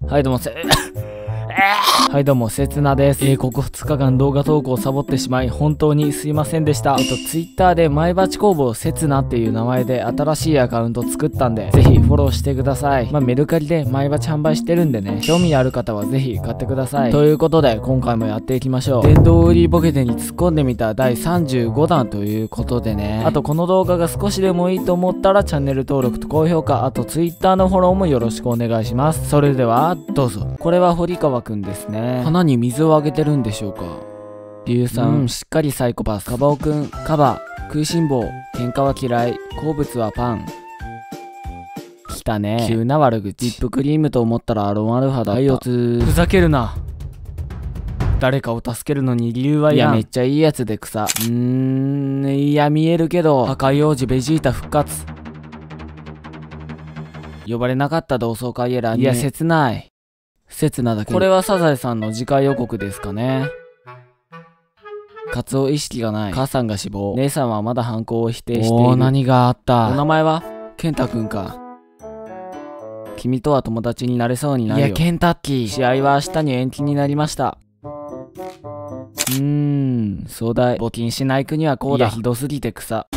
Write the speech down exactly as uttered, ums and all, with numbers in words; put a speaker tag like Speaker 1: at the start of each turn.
Speaker 1: はいどうもせはいどうも、せつなです。えー、ここふつかかん動画投稿をサボってしまい、本当にすいませんでした。えっと、ツイッターで前鉢工房せつなっていう名前で新しいアカウント作ったんで、ぜひフォローしてください。まあ、メルカリで前鉢販売してるんでね、興味ある方はぜひ買ってください。ということで、今回もやっていきましょう。電動売りボケてに突っ込んでみただいさんじゅうごだんということでね、あとこの動画が少しでもいいと思ったらチャンネル登録と高評価、あとツイッターのフォローもよろしくお願いします。それでは、どうぞ。これは堀川くんですね。花に水をあげてるんでしょうか。リュウさん、うん、しっかりサイコパス。カバオくん、カバ、食いしん坊、喧嘩は嫌い、好物はパン。来たね。急な悪口。リップクリームと思ったらアロンアルファだった。はい、おつ。ふざけるな。誰かを助けるのに理由はいや、めっちゃいいやつで草。うーん、いや、見えるけど。赤い王子ベジータ復活。呼ばれなかった同窓会エラーに。いや、切ない。切なだけ。これはサザエさんの次回予告ですかね。カツオ意識がない。母さんが死亡。姉さんはまだ犯行を否定している。おー、何があった。お名前はケンタくんか。君とは友達になれそうにないよ。いや、ケンタッキー。試合は明日に延期になりました。うーん、壮大。募金しない国はこうだ。いや、ひどすぎて草。